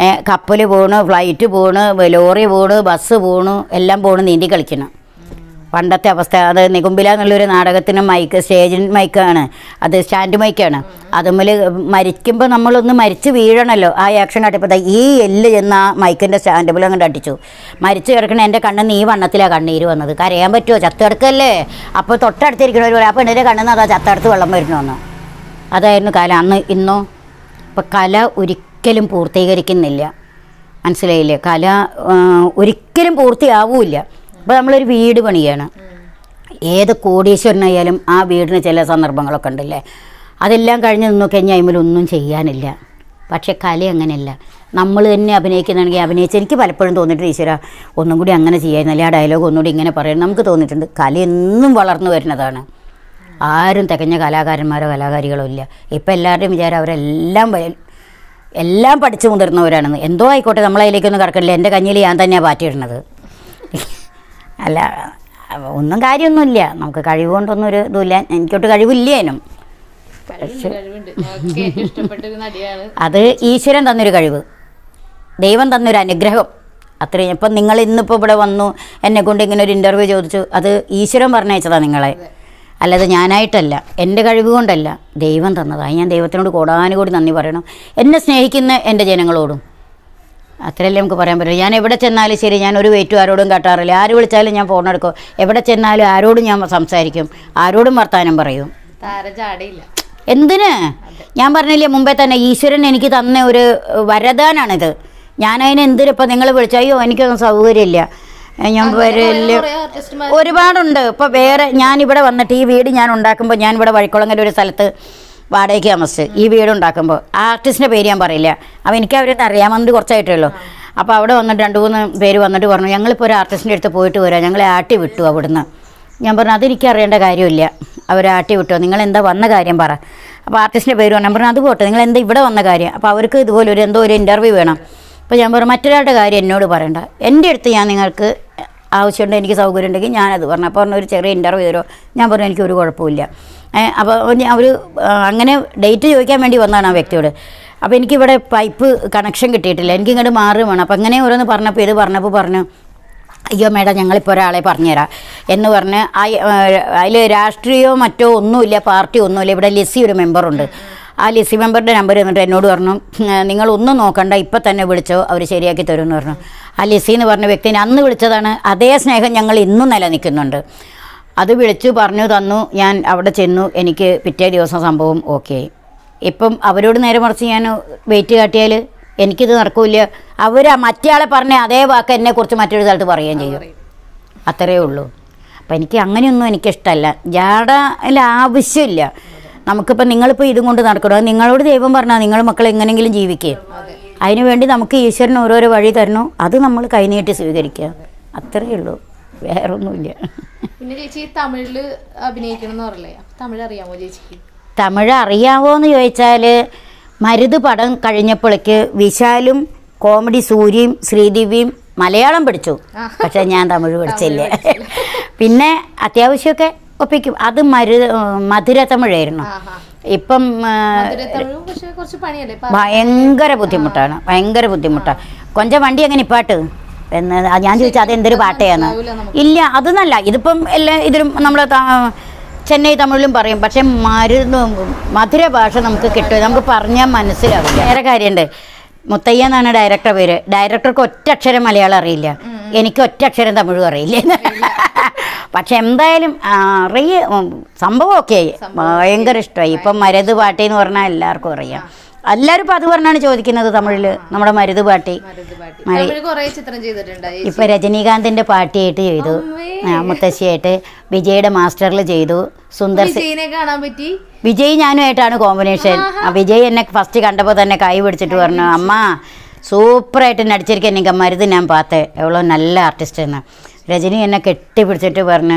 കപ്പൽ പോണു, ഫ്ലൈറ്റ് പോണു, ലോറി പോണു, ബസ് പോണു, എല്ലാം പോണു, നീന്തി കളിക്കണം. പണ്ടത്തെ അവസ്ഥ. അത് നികുംബില എന്നുള്ളൊരു നാടകത്തിന് മൈക്ക്, സ്റ്റേജിൻ മൈക്കാണ് അത്, സ്റ്റാൻഡ് മൈക്കാണ്. അതുമ്മൽ മരിക്കുമ്പോൾ നമ്മളൊന്ന് മരിച്ച് വീഴണമല്ലോ. ആ ആക്ഷൻ കാട്ടിയപ്പോൾ ഈ എല്ല് ചെന്ന് ആ മൈക്കിൻ്റെ സ്റ്റാൻഡുമ്പോൾ അങ്ങോട്ട് അടിച്ചു. മരിച്ചു കിടക്കണ എൻ്റെ കണ്ണിൽ ഈ വണ്ണത്തിലാണ് കണ്ണീര് വന്നത്. കരയാൻ പറ്റുമോ? ചത്തെടുക്കല്ലേ. അപ്പോൾ തൊട്ടടുത്തിരിക്കണവർ പറയും, അപ്പോൾ എൻ്റെ കണ്ണിൽ നിന്ന് അതാ ചത്തടുത്ത് വെള്ളം വരുന്നതെന്ന്. അതായിരുന്നു കല അന്ന്. ഇന്നോ ഇപ്പം കല ഒരിക്കലും പൂർത്തീകരിക്കുന്നില്ല. മനസ്സിലായില്ലേ? കല ഒരിക്കലും പൂർത്തിയാവില്ല. ഇപ്പോൾ നമ്മളൊരു വീട് പണിയാണ്. ഏത് കോടീശ്വരനായാലും ആ വീടിന് ചില സന്ദർഭങ്ങളൊക്കെ ഉണ്ടല്ലേ, അതെല്ലാം കഴിഞ്ഞ് നിന്ന് കഴിഞ്ഞാൽ അതിലൊന്നും ചെയ്യാനില്ല. പക്ഷേ കല അങ്ങനെയല്ല. നമ്മൾ തന്നെ അഭിനയിക്കുന്നുണ്ടെങ്കിൽ അഭിനയിച്ച് എനിക്ക് പലപ്പോഴും തോന്നിയിട്ട് ഈശ്വര ഒന്നും കൂടി അങ്ങനെ ചെയ്യായിരുന്നല്ലേ, ആ ഡയലോഗ് ഒന്നുകൂടി ഇങ്ങനെ പറയണം നമുക്ക് തോന്നിയിട്ടുണ്ട്. കല എന്നും വളർന്നു വരുന്നതാണ്. ആരും തികഞ്ഞ കലാകാരന്മാരോ കലാകാരികളോ ഇല്ല. ഇപ്പം എല്ലാവരുടെയും വിചാരം എല്ലാം പഠിച്ചു മുതിർന്നവരാണെന്ന്. എന്തോ ആയിക്കോട്ടെ, നമ്മളതിലേക്കൊന്നും കിടക്കില്ല. എൻ്റെ കഞ്ഞിയിൽ ഞാൻ തന്നെയാണ് പാറ്റിയിടുന്നത്. അല്ല, ഒന്നും കാര്യമൊന്നുമില്ല. നമുക്ക് കഴിവ് കൊണ്ടൊന്നും ഒരു ഇതുമില്ല. എനിക്കൊട്ട് കഴിവില്ലേനും. അത് ഈശ്വരൻ തന്നൊരു കഴിവ്, ദൈവം തന്നൊരു അനുഗ്രഹം. അത്രയും. ഇപ്പം നിങ്ങൾ ഇന്നിപ്പോൾ ഇവിടെ വന്നു എന്നെ കൊണ്ട് ഇങ്ങനെ ഒരു ഇൻ്റർവ്യൂ ചോദിച്ചു, അത് ഈശ്വരൻ പറഞ്ഞയച്ചതാണ് നിങ്ങളെ, അല്ലാതെ ഞാനായിട്ടല്ല, എൻ്റെ കഴിവ് കൊണ്ടല്ല, ദൈവം തന്നതാണ്. ഞാൻ ദൈവത്തിനോട് കോടാനുകൂടി നന്ദി പറയണം. എന്നെ സ്നേഹിക്കുന്ന എൻ്റെ ജനങ്ങളോടും. അത്രയല്ലേ നമുക്ക് പറയാൻ പറ്റില്ല. ഞാൻ എവിടെ ചെന്നാലും ശരി, ഞാൻ ഒരു വെയിറ്റും ആരോടും കാട്ടാറില്ല. ആര് വിളിച്ചാലും ഞാൻ ഫോൺ എടുക്കും. എവിടെ ചെന്നാലും ആരോടും ഞാൻ സംസാരിക്കും, ആരോടും വർത്താനം പറയും. എന്തിന്? ഞാൻ പറഞ്ഞില്ലേ മുമ്പേ തന്നെ, ഈശ്വരൻ എനിക്ക് തന്ന ഒരു വരദാനാണിത്. ഞാനതിന് എന്തിനിപ്പോൾ നിങ്ങൾ വിളിച്ചാൽ അയ്യോ എനിക്കൊന്നും സൗകര്യമില്ല, ഞാൻ വരില്ല. ഒരുപാടുണ്ട്. ഇപ്പോൾ വേറെ ഞാനിവിടെ വന്നിട്ട് ഈ വീട് ഞാൻ ഉണ്ടാക്കുമ്പോൾ, ഞാൻ ഇവിടെ വഴിക്കുളങ്ങര ഒരു സ്ഥലത്ത് വാടകയ്ക്ക് താമസിച്ച് ഈ വീട് ഉണ്ടാക്കുമ്പോൾ ആർട്ടിസ്റ്റിൻ്റെ പേര് ഞാൻ പറയില്ല. അപ്പോൾ എനിക്ക് അവരൊന്നും അറിയാമെന്നിട്ട് കുറച്ചായിട്ടേ ഉള്ളൂ. അപ്പോൾ അവിടെ വന്നിട്ട് 2-3 പേര് വന്നിട്ട് പറഞ്ഞു, ഞങ്ങളിപ്പോൾ ഒരു ആർട്ടിസ്റ്റിൻ്റെ അടുത്ത് പോയിട്ട് വരാം, ഞങ്ങളെ ആട്ടി വിട്ടു അവിടുന്ന്. ഞാൻ പറഞ്ഞു അതെനിക്ക് അറിയേണ്ട കാര്യമില്ല, അവർ ആട്ടി വിട്ടോ, നിങ്ങളെന്താ വന്ന കാര്യം പറ. അപ്പോൾ ആർട്ടിസ്റ്റിൻ്റെ പേര് പറഞ്ഞു. ഞാൻ പറഞ്ഞു അത് പോട്ടെ, നിങ്ങളെന്താ ഇവിടെ വന്ന കാര്യം. അപ്പോൾ അവർക്ക് ഇതുപോലെ എന്തോ ഒരു ഇൻ്റർവ്യൂ വേണം. അപ്പോൾ ഞാൻ പറഞ്ഞു മറ്റൊരാളുടെ കാര്യം എന്നോട് പറയണ്ട, എൻ്റെ അടുത്ത് ഞാൻ നിങ്ങൾക്ക് ആവശ്യമുണ്ട്, എനിക്ക് സൗകര്യം ഉണ്ടെങ്കിൽ ഞാനത് പറഞ്ഞു. അപ്പോൾ പറഞ്ഞു ഒരു ചെറിയ ഇൻ്റർവ്യൂ തരുമോ. ഞാൻ പറഞ്ഞു എനിക്കൊരു കുഴപ്പമില്ല. അപ്പോൾ അവർ അങ്ങനെ ഡേറ്റ് ചോദിക്കാൻ വേണ്ടി വന്നതാണ് ആ വ്യക്തിയോട്. അപ്പോൾ എനിക്കിവിടെ പൈപ്പ് കണക്ഷൻ കിട്ടിയിട്ടില്ല, എനിക്കിങ്ങോട്ട് മാറുക വേണം. അപ്പോൾ അങ്ങനെ ഓരോന്ന് പറഞ്ഞപ്പോൾ ഇത് പറഞ്ഞു അയ്യോ മേഡം ഞങ്ങളിപ്പോൾ ഒരാളെ പറഞ്ഞുതരാം എന്ന് പറഞ്ഞ് അതിൽ രാഷ്ട്രീയമോ മറ്റോ ഒന്നുമില്ല, പാർട്ടി ഒന്നുമില്ല. ഇവിടെ ലിസി ഒരു മെമ്പറുണ്ട്. ആ ലിസി മെമ്പറുടെ നമ്പർ എന്നിട്ട് എന്നോട് പറഞ്ഞു നിങ്ങളൊന്നും നോക്കണ്ട, ഇപ്പം തന്നെ വിളിച്ചോ, അവർ ശരിയാക്കി തരുമെന്ന് പറഞ്ഞു. ആ ലിസി എന്ന് പറഞ്ഞ വ്യക്തിനെ അന്ന് വിളിച്ചതാണ്. അതേ സ്നേഹം ഞങ്ങൾ ഇന്നും നിലനിൽക്കുന്നുണ്ട്. അത് വിളിച്ചു പറഞ്ഞു തന്നു. ഞാൻ അവിടെ ചെന്നു. എനിക്ക് പിറ്റേ ദിവസം സംഭവം ഓക്കെ ആയി. ഇപ്പം അവരോട് നേരെ മറിച്ച് ഞാൻ വെയിറ്റ് കാട്ടിയാൽ എനിക്കിത് നടക്കില്ല. അവർ മറ്റേയാളെ പറഞ്ഞ അതേ വാക്ക് എന്നെക്കുറിച്ച് മറ്റൊരു സ്ഥലത്ത് പറയുകയും ചെയ്യും. അത്രയേ ഉള്ളൂ. അപ്പം എനിക്ക് അങ്ങനെയൊന്നും എനിക്കിഷ്ടമല്ല. ജാടയിൽ ആവശ്യമില്ല. നമുക്കിപ്പോൾ നിങ്ങളിപ്പോൾ ഇതും കൊണ്ട് നടക്കണം. നിങ്ങളോട് ദൈവം പറഞ്ഞാൽ നിങ്ങൾ മക്കൾ എങ്ങനെയെങ്കിലും ജീവിക്കുക. അതിനുവേണ്ടി നമുക്ക് ഈശ്വരൻ ഓരോരോ വഴി തരണോ, അത് നമ്മൾ കൈനീട്ടി സ്വീകരിക്കുക. അത്രയേ ഉള്ളൂ, വേറൊന്നുമില്ല. പിന്നെ ചേച്ചി തമിഴിൽ അഭിനയിക്കണം എന്ന് പറയല്ലേ, തമിഴ് അറിയാമോ ചേച്ചിക്ക്? തമിഴ് അറിയാമോ എന്ന് ചോദിച്ചാൽ മരുത് പടം കഴിഞ്ഞപ്പോഴേക്ക് വിശാലും കോമഡി സൂര്യയും ശ്രീദിവ്യയും മലയാളം പഠിച്ചു. പക്ഷേ ഞാൻ തമിഴ് പഠിച്ചില്ല. പിന്നെ അത്യാവശ്യമൊക്കെ ഒപ്പിക്കും. അത് മധുര തമിഴായിരുന്നു. ഇപ്പം ഭയങ്കര ബുദ്ധിമുട്ടാണ്, ഭയങ്കര ബുദ്ധിമുട്ടാണ്. കൊഞ്ചം വണ്ടി അങ്ങനെ ഇപ്പാട്ട് എന്ന് ഞാൻ ചോദിച്ചാൽ അതെന്തൊരു പാട്ടയാണ്. ഇല്ല അതൊന്നല്ല. ഇതിപ്പം എല്ലാ ഇതിലും നമ്മൾ ചെന്നൈ തമിഴിലും പറയും. പക്ഷെ മധുര ഭാഷ നമുക്ക് കിട്ടും, നമുക്ക് പറഞ്ഞാൽ മനസ്സിലാവില്ല. വേറെ കാര്യമുണ്ട്, മുത്തയ്യ എന്നാണ് ഡയറക്ടറുടെ പേര്. ഡയറക്ടർക്ക് ഒറ്റ അക്ഷരം മലയാളം അറിയില്ല, എനിക്ക് ഒറ്റ അക്ഷരം തമിഴും അറിയില്ല. പക്ഷെ എന്തായാലും സംഭവം ഒക്കെ ആയി, ഭയങ്കര ഇഷ്ടമായി. ഇപ്പം മരുത് പാട്ടി എന്ന് പറഞ്ഞാൽ എല്ലാവർക്കും അറിയാം. എല്ലാവരും ഇപ്പം അത് പറഞ്ഞാണ് ചോദിക്കുന്നത് തമിഴിൽ, നമ്മുടെ മരുത് പാട്ടി. ഇപ്പം രജനീകാന്തിൻ്റെ പാട്ടിയായിട്ട് ചെയ്തു, മുത്തശ്ശിയായിട്ട് വിജയുടെ മാസ്റ്ററിൽ ചെയ്തു. വിജയ് ഞാനുമായിട്ടാണ് കോമ്പിനേഷൻ. വിജയ് എന്നെ ഫസ്റ്റ് കണ്ടപ്പോൾ തന്നെ കൈ പിടിച്ചിട്ട് പറഞ്ഞു അമ്മ സൂപ്പറായിട്ട് നടിച്ചിരിക്കാൻ എനിക്ക് മരുത് ഞാൻ പാത്തേ, എവ്വളോ നല്ല ആർട്ടിസ്റ്റ് എന്ന്. രജനി എന്നെ കെട്ടിപ്പിടിച്ചിട്ട് പറഞ്ഞ്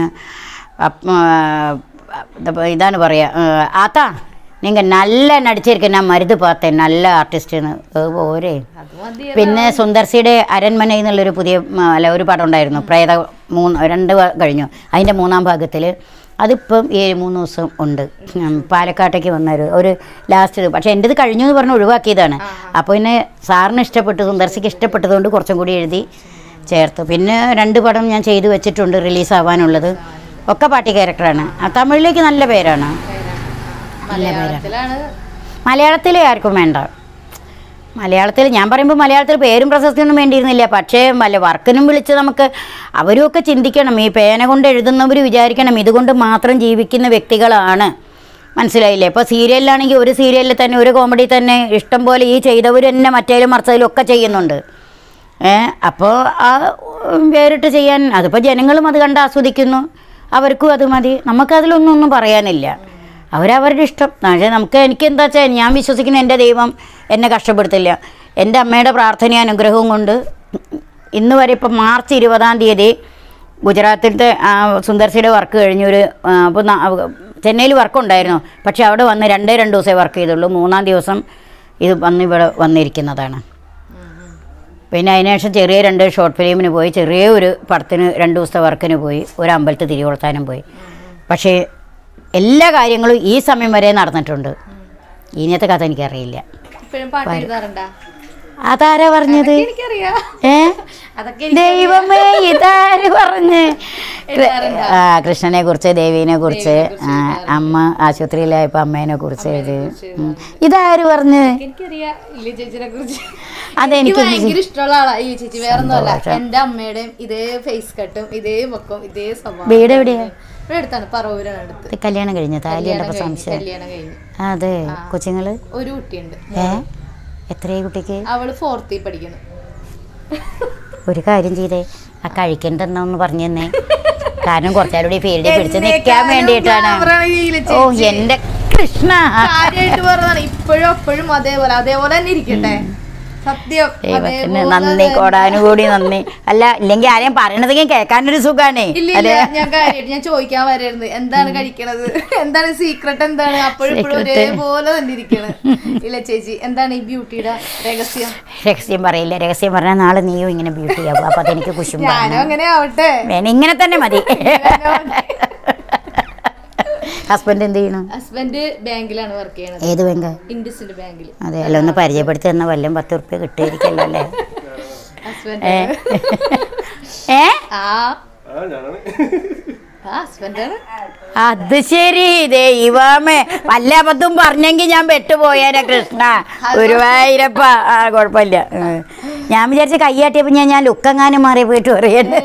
ഇതാണ് പറയുക, ആത്താ നിങ്ങൾ നല്ല നടിച്ചിരിക്കും, ഞാൻ മരുത് പാത്തേ, നല്ല ആർട്ടിസ്റ്റ് ഓരേ. പിന്നെ സുന്ദർസിയുടെ അരൺമന എന്നുള്ളൊരു ഒരു പടം ഉണ്ടായിരുന്നു, പ്രേത 2 കഴിഞ്ഞു. അതിൻ്റെ 3ാം ഭാഗത്തിൽ അതിപ്പം 7-3 ദിവസം ഉണ്ട്. പാലക്കാട്ടേക്ക് വന്ന ഒരു ലാസ്റ്റ്. പക്ഷേ എൻ്റെത് കഴിഞ്ഞു എന്ന് പറഞ്ഞ് ഒഴിവാക്കിയതാണ്. അപ്പോൾ പിന്നെ സാറിന് ഇഷ്ടപ്പെട്ടു, സുന്ദർസിക്ക് ഇഷ്ടപ്പെട്ടതുകൊണ്ട് കുറച്ചും കൂടി എഴുതി ചേർത്ത്. പിന്നെ 2 പടം ഞാൻ ചെയ്തു വെച്ചിട്ടുണ്ട് റിലീസാവാനുള്ളത്. ഒക്കെ പാർട്ടി ക്യാരക്ടറാണ്. തമിഴിലേക്ക് നല്ല പേരാണ്. നല്ല പേരാണ്. മലയാളത്തിലെ ആർക്കും വേണ്ട. മലയാളത്തിൽ ഞാൻ പറയുമ്പോൾ മലയാളത്തിൽ പേരും പ്രശസ്തിയൊന്നും വേണ്ടിയിരുന്നില്ല. പക്ഷേ വർക്കിനും വിളിച്ച് നമുക്ക് അവരുമൊക്കെ ചിന്തിക്കണം. ഈ പേന കൊണ്ട് എഴുതുന്നവർ വിചാരിക്കണം ഇതുകൊണ്ട് മാത്രം ജീവിക്കുന്ന വ്യക്തികളാണ്. മനസ്സിലായില്ലേ? ഇപ്പോൾ സീരിയലിലാണെങ്കിൽ ഒരു സീരിയലിൽ തന്നെ ഒരു കോമഡി തന്നെ ഇഷ്ടം പോലെ ഈ ചെയ്തവർ തന്നെ മറ്റേലും മറിച്ചതിലും ഒക്കെ ചെയ്യുന്നുണ്ട്. അപ്പോൾ ആ വേറിട്ട് ചെയ്യാൻ അതിപ്പോൾ ജനങ്ങളും അത് കണ്ട് ആസ്വദിക്കുന്നു. അവർക്കും അത് മതി. നമുക്കതിലൊന്നും പറയാനില്ല. അവരവരുടെ ഇഷ്ടം. പക്ഷേ എനിക്കെന്താ വെച്ചാൽ ഞാൻ വിശ്വസിക്കുന്ന എൻ്റെ ദൈവം എന്നെ കഷ്ടപ്പെടുത്തില്ല. എൻ്റെ അമ്മയുടെ പ്രാർത്ഥനയും അനുഗ്രഹവും കൊണ്ട് ഇന്ന് വരെ ഇപ്പം മാർച്ച് 20-ാം തീയതി ഗുജറാത്തിലത്തെ സുന്ദർസിയുടെ വർക്ക് കഴിഞ്ഞൊരു അപ്പോൾ ചെന്നൈയിൽ വർക്കുണ്ടായിരുന്നു. പക്ഷെ അവിടെ വന്ന് 2 ദിവസമേ വർക്ക് ചെയ്തുള്ളൂ. 3-ാം ദിവസം ഇത് ഇവിടെ വന്നിരിക്കുന്നതാണ്. പിന്നെ അതിനുശേഷം ചെറിയ 2 ഷോർട്ട് ഫിലിമിന് പോയി, ചെറിയ ഒരു പടത്തിന് 2 ദിവസത്തെ വർക്കിന് പോയി, ഒരു അമ്പലത്തിൽ തിരി കൊടുത്താനും പോയി. പക്ഷേ എല്ലാ കാര്യങ്ങളും ഈ സമയം വരെ നടന്നിട്ടുണ്ട്. ഇനിയത്തെ കഥ എനിക്കറിയില്ല. അതാരാ പറഞ്ഞത്? ദൈവമേ, ഇതാര് പറഞ്ഞ്? കൃഷ്ണനെ കുറിച്ച്, ദേവീനെ കുറിച്ച്, അമ്മ ആശുപത്രിയിലായപ്പോ അമ്മേനെ കുറിച്ച് ഇതാര് പറഞ്ഞ്? അതെനിക്ക് ഭയങ്കര ഇഷ്ടമുള്ള ആളാ ഈ ചേച്ചി. വേറെ ഒന്നുമല്ല, എന്റെ അമ്മയുടെയും ഇതേ ഫേസ് കട്ടും ഇതേ പൊക്കം ഇതേ സ്വഭാവം. വീട് എവിടെയാ? കല്യാണം കഴിഞ്ഞ താലിയുണ്ടപ്പോ സംശയം. അതെ. കൊച്ചുങ്ങള്? ഒരു കുട്ടിയുണ്ട്. എത്രയായി കുട്ടിക്ക്? അവള് 4th പഠിക്കുന്നു. ഒരു കാര്യം ചെയ്തേ, ആ കഴിക്കണ്ടെന്നൊന്ന് പറഞ്ഞു തന്നെ. കാരണം കുറച്ചാലൂടെ ഫീൽഡിൽ പിടിച്ച് നിൽക്കാൻ വേണ്ടിയിട്ടാണ്. ഓ എന്റെ കൃഷ്ണ, ഇപ്പോഴും എപ്പോഴും അതേപോലെ തന്നെ ഇരിക്കട്ടെ. സത്യം. നന്ദി, കോടാനുകൂടി നന്ദി. അല്ല, ഇല്ലെങ്കിൽ ആരെയും പറയണതെങ്കിൽ കേൾക്കാനൊരു സുഖാണേ. ഞാൻ ചോദിക്കാൻ വരരുത്, എന്താണ് കഴിക്കണത്, എന്താണ് സീക്രട്ട്, എന്താണ്? അപ്പോഴും ഒരേപോലെ തന്നെ ഇരിക്കണത്. ഇല്ല ചേച്ചി, എന്താണ് ഈ ബ്യൂട്ടിയുടെ രഹസ്യം? രഹസ്യം പറയില്ല. രഹസ്യം പറഞ്ഞാൽ നാളെ നീയും ഇങ്ങനെ ബ്യൂട്ടി ആവും. അപ്പൊ അതെനിക്ക് കുശും. അങ്ങനെ ആവട്ടെ, ഇങ്ങനെ തന്നെ മതി. ഹസ്ബൻഡ് എന്ത് ചെയ്യണം? ഹസ്ബൻഡ് ബാങ്കിലാണ് വർക്ക് ചെയ്യുന്നത്. ഏത് ബാങ്ക്? ഇൻഡസ്ഇൻഡ് ബാങ്കിൽ. അതെ. അല്ല, ഒന്ന് പരിചയപ്പെടുത്തി തന്ന വല്ലതും 10 ഉറുപ്പ്യ കിട്ടിയിരിക്കല്ലോ അല്ലേ? അത് ശരി. ദൈവമേ, വല്ല അബദ്ധം പറഞ്ഞെങ്കിൽ ഞാൻ പെട്ടുപോയേനെ കൃഷ്ണ. ഗുരുവായൂരപ്പ. കുഴപ്പമില്ല. ഞാൻ വിചാരിച്ച കൈയാട്ടിയപ്പോ ഞാൻ ലുക്കെങ്ങാനും മാറി പോയിട്ട് പറയണ്ടേ.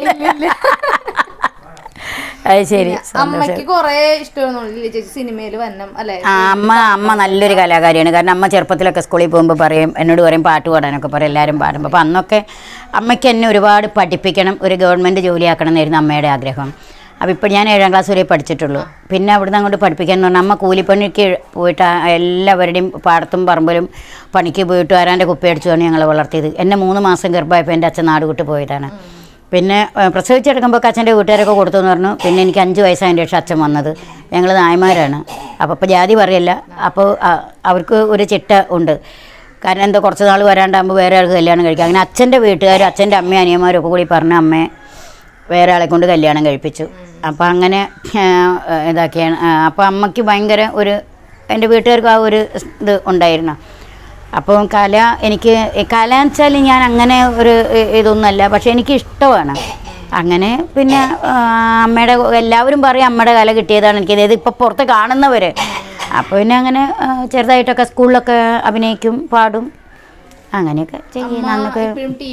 അത് ശരി. അമ്മയ്ക്ക് കൊറേ ഇഷ്ടമായിരുന്നു സിനിമയിൽ വരണം അല്ലേ? അമ്മ നല്ലൊരു കലാകാരിയാണ്. കാരണം അമ്മ ചെറുപ്പത്തിലൊക്കെ സ്കൂളിൽ പോകുമ്പോൾ പറയും, എന്നോട് പറയും പാട്ട് പാടാനൊക്കെ പറയും, എല്ലാവരും പാടുമ്പോൾ. അപ്പോൾ അന്നൊക്കെ അമ്മയ്ക്ക് എന്നെ ഒരുപാട് പഠിപ്പിക്കണം, ഒരു ഗവൺമെൻറ് ജോലിയാക്കണം എന്നായിരുന്നു അമ്മയുടെ ആഗ്രഹം. അപ്പോൾ ഇപ്പോൾ ഞാൻ 7-ാം ക്ലാസ് വരെ പഠിച്ചിട്ടുള്ളൂ. പിന്നെ അവിടുന്ന് അങ്ങോട്ട് പഠിപ്പിക്കാൻ എന്ന് പറഞ്ഞാൽ അമ്മ കൂലിപ്പണിക്ക് പോയിട്ട് എല്ലാവരുടെയും പാടത്തും പറമ്പിലും പണിക്ക് പോയിട്ട് ആരാൻ്റെ കുപ്പിയടിച്ചുമാണ് ഞങ്ങളെ വളർത്തിയത്. എന്നെ 3 മാസം ഗർഭമായപ്പോൾ എൻ്റെ അച്ഛൻ നാട് വിട്ട് പോയതാണ്. പിന്നെ പ്രസവിച്ചെടുക്കുമ്പോൾ അച്ഛൻ്റെ വീട്ടുകാരൊക്കെ കൊടുത്തു എന്ന് പറഞ്ഞു. പിന്നെ എനിക്ക് 5 വയസ്സായതിൻ്റെ ശേഷം അച്ഛൻ വന്നത്. ഞങ്ങൾ നായമാരാണ്. അപ്പോൾ ഇപ്പോൾ ജാതി പറയല്ല. അപ്പോൾ അവർക്ക് ഒരു ചിട്ട ഉണ്ട്. കാരണം എന്താ, കുറച്ച് നാൾ വരാണ്ടാകുമ്പോൾ വേറെ ആൾക്ക് കല്യാണം കഴിക്കാം. അങ്ങനെ അച്ഛൻ്റെ വീട്ടുകാരും അച്ഛൻ്റെ അമ്മയും അനിയന്മാരും ഒക്കെ കൂടി പറഞ്ഞ അമ്മയെ വേറെ ആളെ കൊണ്ട് കല്യാണം കഴിപ്പിച്ചു. അപ്പോൾ അങ്ങനെ ഇതാക്കിയാണ്. അപ്പോൾ അമ്മയ്ക്ക് ഭയങ്കര ഒരു, എൻ്റെ വീട്ടുകാർക്ക് ആ ഒരു ഇത് ഉണ്ടായിരുന്നു. അപ്പോൾ എനിക്ക് കല എന്ന് വെച്ചാൽ ഞാൻ അങ്ങനെ ഒരു ഇതൊന്നുമല്ല, പക്ഷെ എനിക്ക് ഇഷ്ടമാണ്. അങ്ങനെ പിന്നെ അമ്മയുടെ എല്ലാവരും പറയും അമ്മയുടെ കല കിട്ടിയതാണ് എനിക്ക്. അതായത് ഇപ്പോൾ പുറത്ത് കാണുന്നവർ. അപ്പോൾ പിന്നെ അങ്ങനെ ചെറുതായിട്ടൊക്കെ സ്കൂളിലൊക്കെ അഭിനയിക്കും, പാടും, അങ്ങനെയൊക്കെ ചെയ്യും. അന്നൊക്കെ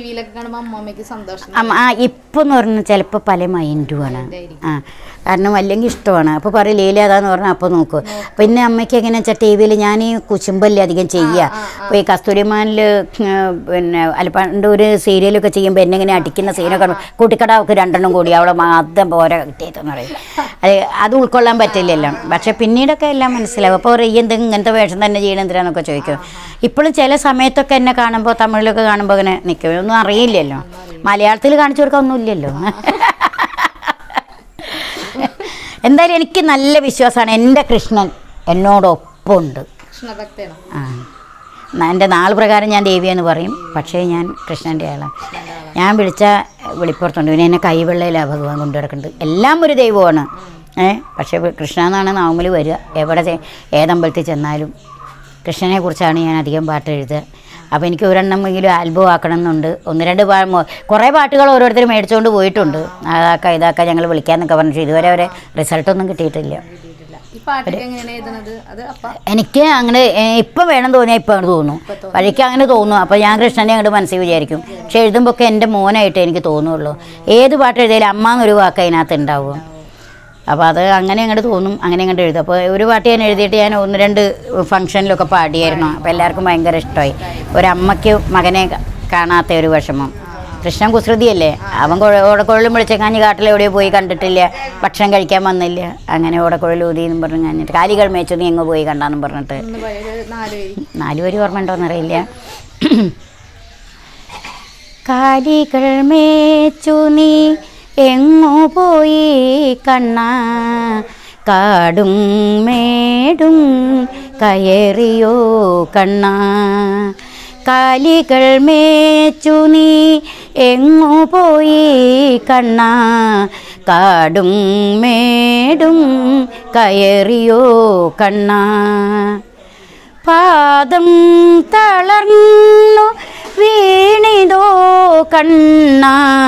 ഇപ്പം എന്ന് പറഞ്ഞാൽ ചിലപ്പോൾ പല മൈൻഡുമാണ്. കാരണം അല്ലെങ്കിൽ ഇഷ്ടമാണ്. അപ്പോൾ പറയും ലീല അതാന്ന് പറഞ്ഞാൽ അപ്പോൾ നോക്കും. പിന്നെ അമ്മയ്ക്ക് എങ്ങനെയാ വെച്ചാൽ ടി വിയിൽ ഞാൻ ഈ കുശുമ്പല്ലേ അധികം ചെയ്യുക. അപ്പോൾ ഈ കസ്തൂരിമാനിൽ പിന്നെ പണ്ട് ഒരു സീരിയലൊക്കെ ചെയ്യുമ്പോൾ എന്നെ ഇങ്ങനെ അടിക്കുന്ന സീനൊക്കെ കൂട്ടിക്കടാവൊക്കെ 2 കൂടി അവളെ മാത്രം പോരാ കിട്ടിയതെന്ന് പറയും. അത് ഉൾക്കൊള്ളാൻ പറ്റില്ലല്ലോ. പക്ഷെ പിന്നീടൊക്കെ എല്ലാം മനസ്സിലാവും. അപ്പോൾ എന്തെങ്കിലും ഇങ്ങനത്തെ വേഷം തന്നെ ചെയ്യണം എന്തിനാന്നൊക്കെ ചോദിക്കും. ഇപ്പോഴും ചില സമയത്തൊക്കെ എന്നെ കാണുമ്പോൾ തമിഴിലൊക്കെ കാണുമ്പോൾ അങ്ങനെ നിൽക്കും. ഒന്നും അറിയില്ലല്ലോ. മലയാളത്തിൽ കാണിച്ചു കൊടുക്കാൻ ഒന്നുമില്ലല്ലോ. എന്തായാലും എനിക്ക് നല്ല വിശ്വാസമാണ്. എൻ്റെ കൃഷ്ണൻ എന്നോടൊപ്പമുണ്ട്. എൻ്റെ നാൾ പ്രകാരം ഞാൻ ദേവിയെന്ന് പറയും, പക്ഷേ ഞാൻ കൃഷ്ണൻ്റെ ആളാണ്. ഞാൻ വിളിച്ച വെളിപ്പുറത്തുണ്ട്. പിന്നെ എന്നെ കൈവെള്ളയിലാണ് ഭഗവാൻ കൊണ്ടു കിടക്കുന്നത്. എല്ലാം ഒരു ദൈവമാണ്. പക്ഷേ കൃഷ്ണ എന്നാണ് നാമത്തിൽ വരിക. എവിടെ ഏതമ്പലത്തിൽ ചെന്നാലും കൃഷ്ണനെ കുറിച്ചാണ് ഞാൻ അധികം പാട്ട് എഴുതുക. അപ്പോൾ എനിക്ക് ഒരെണ്ണമെങ്കിലും ആൽബം ആക്കണം എന്നുണ്ട്. ഒന്ന് രണ്ട് കുറേ പാട്ടുകൾ ഓരോരുത്തർ മേടിച്ചുകൊണ്ട് പോയിട്ടുണ്ട്. അതാക്കാം ഇതാക്കാം ഞങ്ങൾ വിളിക്കാമെന്നൊക്കെ പറഞ്ഞു. ഇതുവരെ അവരെ റിസൾട്ടൊന്നും കിട്ടിയിട്ടില്ല. എനിക്ക് അങ്ങനെ ഇപ്പം വേണം തോന്നിയാൽ ഇപ്പം അങ്ങനെ തോന്നും, വഴിക്ക് അങ്ങനെ തോന്നും. അപ്പോൾ ഞാൻ കൃഷ്ണനെ അങ്ങോട്ട് മനസ്സിൽ വിചാരിക്കും. പക്ഷെ എഴുതുമ്പോൾ ഒക്കെ എൻ്റെ മോനായിട്ട് എനിക്ക് തോന്നുള്ളൂ. ഏത് പാട്ട് എഴുതിയാലും അമ്മ എന്നൊരു വാക്ക് അതിനകത്ത് ഉണ്ടാവും. അപ്പോൾ അത് അങ്ങനെ അങ്ങോട്ട് തോന്നും, അങ്ങനെ അങ്ങോട്ട് എഴുതും. അപ്പോൾ ഒരു പാട്ട് ഞാൻ എഴുതിയിട്ട് ഞാൻ 1-2 ഫംഗ്ഷനിലൊക്കെ പാടിയായിരുന്നു. അപ്പോൾ എല്ലാവർക്കും ഭയങ്കര ഇഷ്ടമായി. ഒരമ്മയ്ക്ക് മകനെ കാണാത്ത ഒരു വിഷമം. കൃഷ്ണൻ കുസൃതിയല്ലേ, അവൻ ഓടക്കുഴലും വിളിച്ചേക്കാഞ്ഞ് കാട്ടിലെവിടെയോ പോയി കണ്ടിട്ടില്ല, ഭക്ഷണം കഴിക്കാൻ വന്നില്ല. അങ്ങനെ ഓടക്കുഴൽ ഊതിയെന്നും പറഞ്ഞു കഴിഞ്ഞിട്ട് കാലികൾ മേച്ചു നീ എങ്ങ് പോയി കണ്ടാന്നും പറഞ്ഞിട്ട് 4 വരി ഓർമ്മ ഉണ്ടോയെന്നറിയില്ല. കാലികൾ മേച്ചു നീ എങ്ങോ പോയി കണ്ണ, കാടും മേടും കയറിയോ കണ്ണ, കാലികൾ മേച്ചു നീ എങ്ങോ പോയി കണ്ണ, കാടും മേടും കയറിയോ കണ്ണ, പാദം തളർന്നു വീണിതോ കണ്ണ,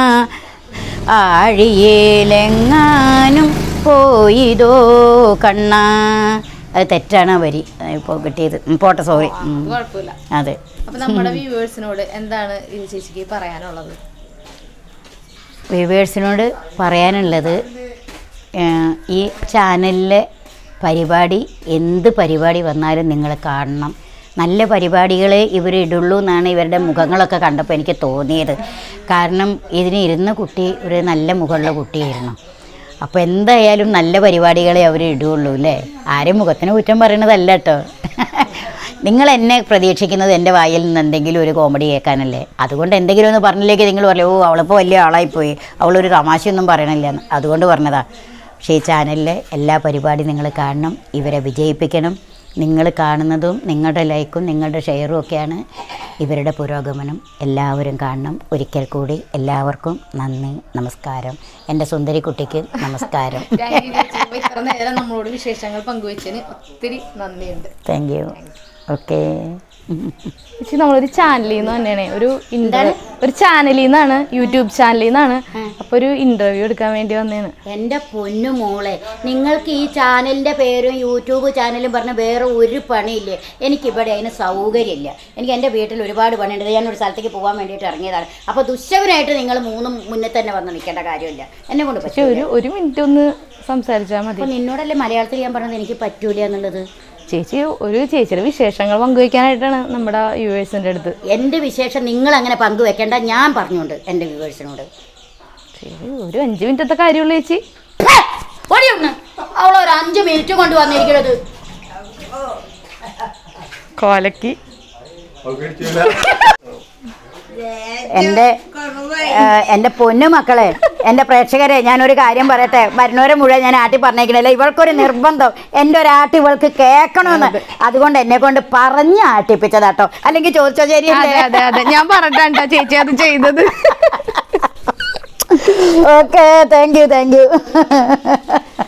ആഴിയേലെങ്ങാനും പോയിതോ കണ്ണ. അത് തെറ്റാണ് വരി ഇപ്പോൾ കിട്ടിയത്. പോട്ടെ, സോറി. അതെ. നമ്മുടെ വ്യൂവേഴ്സിനോട് എന്താണ് ചേച്ചിക്ക് പറയാനുള്ളത്? വ്യൂവേഴ്സിനോട് പറയാനുള്ളത്, ഈ ചാനലിലെ പരിപാടി എന്ത് പരിപാടി വന്നാലും നിങ്ങൾ കാണണം. നല്ല പരിപാടികളെ ഇവർ ഇടുള്ളൂ എന്നാണ് ഇവരുടെ മുഖങ്ങളൊക്കെ കണ്ടപ്പോൾ എനിക്ക് തോന്നിയത്. കാരണം ഇതിന് ഇരുന്ന കുട്ടി ഒരു നല്ല മുഖമുള്ള കുട്ടിയായിരുന്നു. അപ്പോൾ എന്തായാലും നല്ല പരിപാടികളെ അവർ ഇടുകയുള്ളൂ അല്ലേ. ആരും മുഖത്തിന് കുറ്റം പറയണതല്ല കേട്ടോ. നിങ്ങൾ എന്നെ പ്രതീക്ഷിക്കുന്നത് എൻ്റെ വായിൽ നിന്ന് എന്തെങ്കിലും ഒരു കോമഡി കേൾക്കാനല്ലേ. അതുകൊണ്ട് എന്തെങ്കിലും ഒന്ന് പറഞ്ഞില്ലെങ്കിൽ നിങ്ങൾ പറയും ഓ അവളിപ്പോൾ വലിയ ആളായിപ്പോയി, അവളൊരു തമാശയൊന്നും പറയണില്ല എന്ന്. അതുകൊണ്ട് പറഞ്ഞതാ. പക്ഷേ ഈ ചാനലിലെ എല്ലാ പരിപാടി നിങ്ങൾ കാണണം, ഇവരെ വിജയിപ്പിക്കണം. നിങ്ങൾ കാണുന്നതും നിങ്ങളുടെ ലൈക്കും നിങ്ങളുടെ ഷെയറും ഒക്കെയാണ് ഇവരുടെ പുരോഗമനം. എല്ലാവരും കാണണം. ഒരിക്കൽ കൂടി എല്ലാവർക്കും നന്ദി, നമസ്കാരം. എൻ്റെ സുന്ദരി കുട്ടിക്ക് നമസ്കാരം. നമ്മളോട് വിശേഷങ്ങൾ പങ്കുവച്ചതിന് ഒത്തിരി നന്ദിയുണ്ട്. Thank you. ഓക്കെ. ചേച്ചി നമ്മളൊരു ചാനലിൽ നിന്ന് തന്നെയാണ് ഒരു ചാനലിൽ നിന്നാണ്, യൂട്യൂബ് ചാനലിൽ നിന്നാണ്. അപ്പോൾ ഒരു ഇൻ്റർവ്യൂ എടുക്കാൻ വേണ്ടി വന്നതാണ്. എൻ്റെ പൊന്നു മോളെ, നിങ്ങൾക്ക് ഈ ചാനലിൻ്റെ പേരും യൂട്യൂബ് ചാനലും പറഞ്ഞ് വേറെ ഒരു പണിയില്ലേ. എനിക്കിവിടെ അതിന് സൗകര്യമില്ല. എനിക്ക് എൻ്റെ വീട്ടിൽ ഒരുപാട് പണിയുണ്ട്. ഞാനൊരു സ്ഥലത്തേക്ക് പോകാൻ വേണ്ടിയിട്ട് ഇറങ്ങിയതാണ്. അപ്പോൾ ദുശ്ശവനായിട്ട് നിങ്ങൾ 3 മുന്നേ തന്നെ വന്ന് നിൽക്കേണ്ട കാര്യമില്ല. എന്നെ കൊണ്ട് പക്ഷേ ഒരു മിനിറ്റ് ഒന്ന് സംസാരിച്ചാൽ മതി. അപ്പോൾ നിന്നോടല്ലേ മലയാളത്തിൽ ഞാൻ പറഞ്ഞത് എനിക്ക് പറ്റൂല എന്നുള്ളത്. ചേച്ചിയുടെ വിശേഷങ്ങൾ പങ്കുവയ്ക്കാനായിട്ടാണ് നമ്മുടെ വ്യൂവേഴ്സിൻ്റെ അടുത്ത്. എൻ്റെ വിശേഷം നിങ്ങൾ അങ്ങനെ പങ്കുവെക്കേണ്ട, ഞാൻ പറഞ്ഞുകൊണ്ട് എൻ്റെ വ്യൂവേഴ്സിനോട്. ഒരു 5 മിനിറ്റത്തെ കാര്യമുള്ളൂ ചേച്ചി. അവളൊരു 5 മിനിറ്റ് കൊണ്ട് വന്നിരിക്കുന്നത് കോലക്കി. എൻ്റെ പൊന്നു മക്കളെ, എൻ്റെ പ്രേക്ഷകരെ, ഞാനൊരു കാര്യം പറയട്ടെ. വരുന്നവരെ മുഴുവൻ ഞാൻ ആട്ടി പറഞ്ഞേക്കണല്ല. ഇവൾക്കൊരു നിർബന്ധം, എൻ്റെ ഒരു ആട്ടി ഇവൾക്ക് കേൾക്കണമെന്ന്. അതുകൊണ്ട് എന്നെ കൊണ്ട് പറഞ്ഞ് ആട്ടിപ്പിച്ചതാട്ടോ. അല്ലെങ്കിൽ ചോദിച്ചോ ശരിയല്ലേ? അതെ, ഞാൻ പറഞ്ഞിട്ടാ ചേച്ചി അത് ചെയ്തത്. Okay, thank U.